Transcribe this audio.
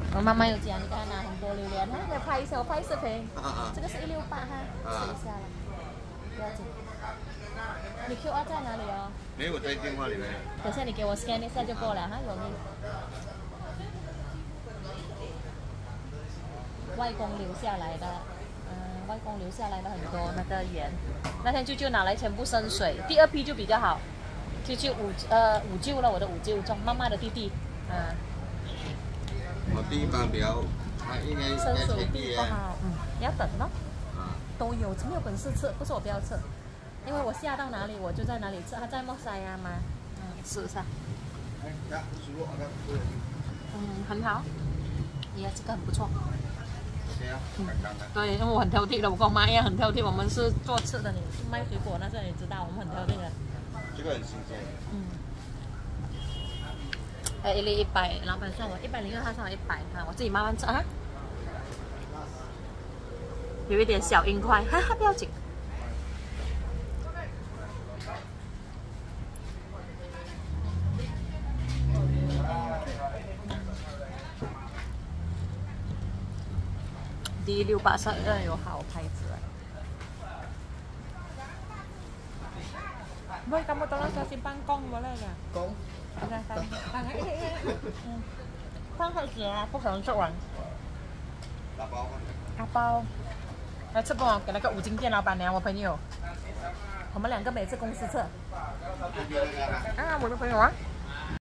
我妈妈有讲，你看拿很多榴莲，哈，来拍一下，我拍视频。这个是168哈，试一下了，不要紧。你 QR 在哪里哦？ 没有在电话里面。 等下你给我 scan 一下就过了哈，容易。外公留下来的，外公留下来的很多那个盐，那天舅舅拿来全部生水，第二批就比较好。舅舅五舅了，我的五舅中妈妈的弟弟， 我第一班比较，应该生水地不好，要等咯。都有，没有本事吃，不是我不要吃，因为我下到哪里我就在哪里吃，他在莫塞亚嘛，试一下。很好，也这个很不错。对，因为我很挑剔的，我跟我妈一样很挑剔，我们是做吃的，你卖水果那是你知道，我们很挑剔的。 这个很新鲜。 一粒100，老板算我102，他算我100，我自己慢慢吃啊。有一点小硬块，哈哈，不要紧。D6832有好牌子啊。Boy, kamu tolong saya simpan kong boleh nggak? Kong? Udah, Kong 太咸了，不可能吃完。 打包吗？ 打包。来吃不？给那个5金店老板娘，我朋友。我们2个每次公司吃。啊，我的朋友啊。